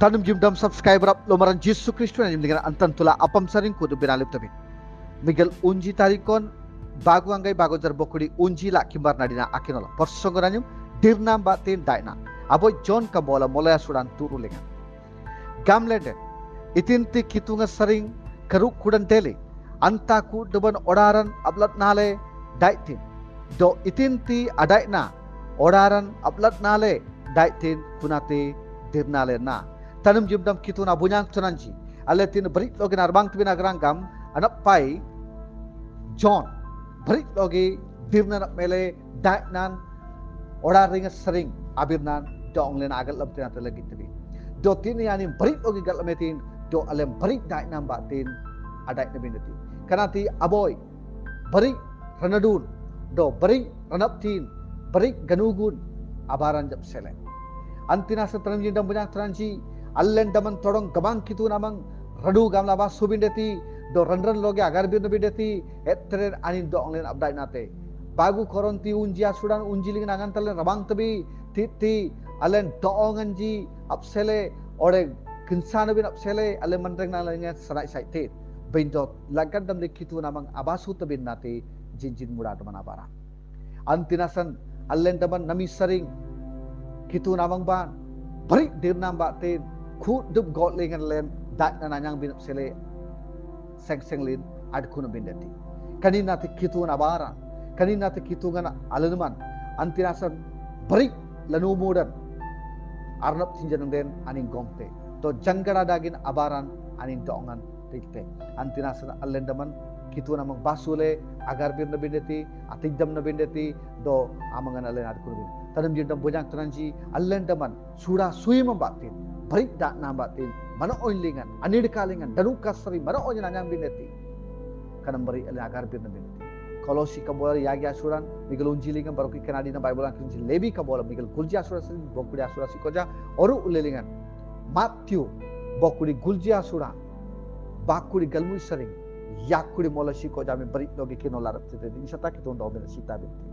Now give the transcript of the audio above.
Tanam jimdam subscriber up lomaran Jesu Kristo na jimdingan antan tula apam saring kudu binalip tabi. Miguel unji tarikon bagu anggai bagu jar bokudi unji la kimbar nadina akinola. Persongoranyum dirnam batin daina. Aboy John kabola molaya sudan turu lengan. Gamlenden itinti kitunga saring keruk kudan tele. Antaku deban odaran ablat nale daitin. Do itinti adaina odaran ablat nale daitin kunate dirnale na. Tanam jimdam kituna bunyang tunanji. Aletin berit logi narbang tibina gerangam anak pai John berit logi dirna nak mele dainan orang ringas sering abirnan dong len agal labtina lagi tibi. Do tini yani berit logi gal metin do alem berit dainan batin adait nabi nati. Kanati aboy berit ranadun do berit ranaptin berit ganugun abaran jap selen. Antina setanam jimdam bunyang tunanji allen daman todong gabang kitu namang radu gamla bas subindeti do ranran loge agar bir nabideti etre anin do onglen abdai nate bagu koronti unjia sudan unjiling nangan talen rabang tabi titi allen do onganji apsele ore kinsana bin apsele allen mandreng nalenga sarai saite bindo lagad dam kitu namang abasu tabin nate jinjin muda daman abara antinasan allen daman nami saring kitu namang ban bari dirnam batin ku dub god lengan len dat na nanyang bin sele seng lin ad kuno bindati kanina te kitu na bara kanina te kitu ngana alanuman antinasan bari lanu mudan arnab tinjan den aning gomte to jangara dagin abaran aning dongan tikte antinasan allendaman kitu na magbasule agar bir na bindati atidam na bindati do amangan alen ad kuno bin tanam jindam bojang tananji allendaman sura sui membatin berit dak nambatin mana oilingan anidkalingan danuka sari mana onya nanyang bineti kanam beri ele agar bir bineti kalau si kabola yagi asuran migel unjilingan baru ki kanadi na bible kunci lebi kabola migel gulji asura sari bokudi asura si koja oru ulelingan Matthew bokudi gulji asura bakudi galmui sari yakudi mola si koja me berit logi kinolarap tete insata kitu ndo ben sita binti